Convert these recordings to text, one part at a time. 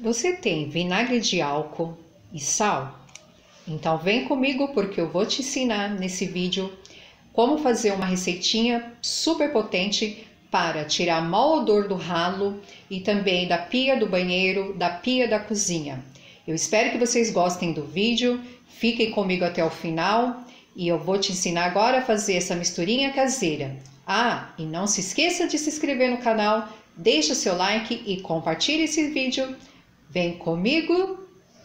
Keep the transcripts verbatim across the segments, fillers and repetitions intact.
Você tem vinagre de álcool e sal? Então vem comigo porque eu vou te ensinar nesse vídeo como fazer uma receitinha super potente para tirar mau odor do ralo e também da pia do banheiro, da pia da cozinha. Eu espero que vocês gostem do vídeo, fiquem comigo até o final e eu vou te ensinar agora a fazer essa misturinha caseira. Ah, e não se esqueça de se inscrever no canal, deixa seu like e compartilhe esse vídeo. Vem comigo!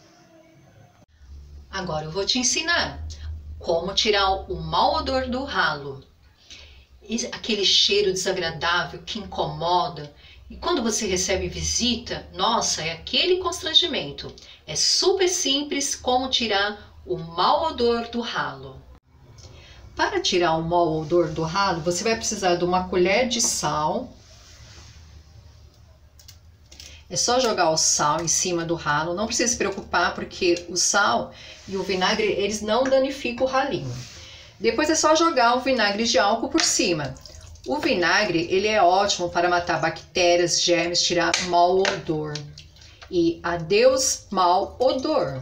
Agora eu vou te ensinar como tirar o mau odor do ralo. Aquele cheiro desagradável que incomoda. E quando você recebe visita, nossa, é aquele constrangimento. É super simples como tirar o mau odor do ralo. Para tirar o mau odor do ralo, você vai precisar de uma colher de sal. É só jogar o sal em cima do ralo, não precisa se preocupar porque o sal e o vinagre, eles não danificam o ralinho. Depois é só jogar o vinagre de álcool por cima. O vinagre, ele é ótimo para matar bactérias, germes, tirar mau odor. E adeus mau odor.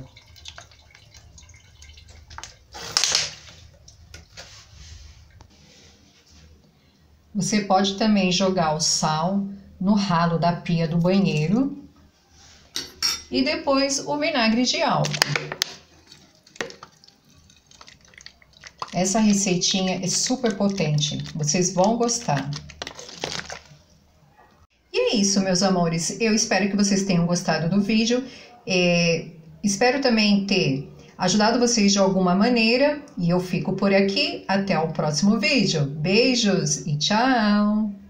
Você pode também jogar o sal no ralo da pia do banheiro e depois o vinagre de álcool. Essa receitinha é super potente, vocês vão gostar. E é isso, meus amores, eu espero que vocês tenham gostado do vídeo, é, espero também ter ajudado vocês de alguma maneira e eu fico por aqui, até o próximo vídeo. Beijos e tchau!